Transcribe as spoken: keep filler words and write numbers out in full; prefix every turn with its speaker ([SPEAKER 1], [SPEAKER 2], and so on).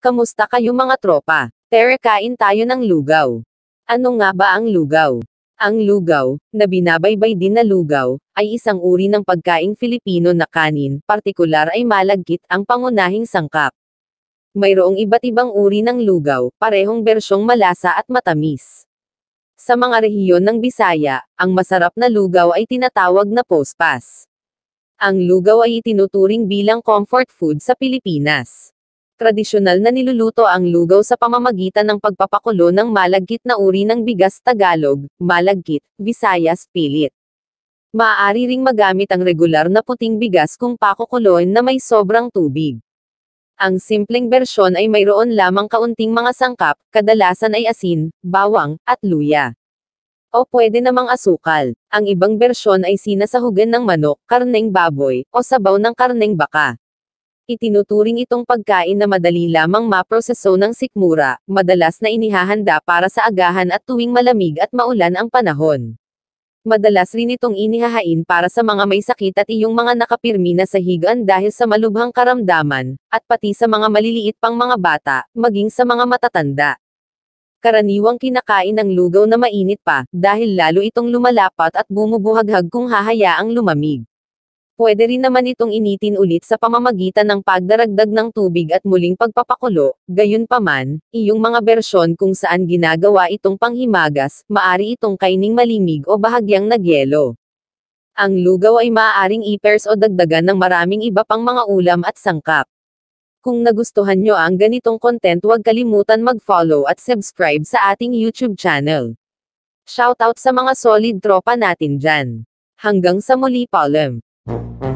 [SPEAKER 1] Kamusta kayo mga tropa? Tara kain tayo ng lugaw. Ano nga ba ang lugaw? Ang lugaw, na binabaybay din na lugaw, ay isang uri ng pagkaing Filipino na kanin, partikular ay malagkit ang pangunahing sangkap. Mayroong iba't ibang uri ng lugaw, parehong bersyong malasa at matamis. Sa mga rehiyon ng Bisaya, ang masarap na lugaw ay tinatawag na pospas. Ang lugaw ay itinuturing bilang comfort food sa Pilipinas. Tradisyonal na niluluto ang lugaw sa pamamagitan ng pagpapakulo ng malagkit na uri ng bigas Tagalog, malagkit, Visayas, pilit. Maaari ring magamit ang regular na puting bigas kung pakukuloyin na may sobrang tubig. Ang simpleng bersyon ay mayroon lamang kaunting mga sangkap, kadalasan ay asin, bawang, at luya. O pwede namang asukal. Ang ibang bersyon ay sinasahugan ng manok, karneng baboy, o sabaw ng karneng baka. Itinuturing itong pagkain na madali lamang maproseso ng sikmura, madalas na inihahanda para sa agahan at tuwing malamig at maulan ang panahon. Madalas rin itong inihahain para sa mga may sakit at iyong mga nakapirmi na sa higaan dahil sa malubhang karamdaman, at pati sa mga maliliit pang mga bata, maging sa mga matatanda. Karaniwang kinakain ang lugaw na mainit pa, dahil lalo itong lumalapat at bumubuhaghag kung hahayaang lumamig. Pwede rin naman itong initin ulit sa pamamagitan ng pagdaragdag ng tubig at muling pagpapakulo, gayunpaman, iyong mga bersyon kung saan ginagawa itong panghimagas, maari itong kaining malimig o bahagyang nagyelo. Ang lugaw ay maaaring i-pairs o dagdagan ng maraming iba pang mga ulam at sangkap. Kung nagustuhan nyo ang ganitong content, huwag kalimutan mag-follow at subscribe sa ating YouTube channel. Shoutout sa mga solid tropa natin dyan. Hanggang sa muli, paalam.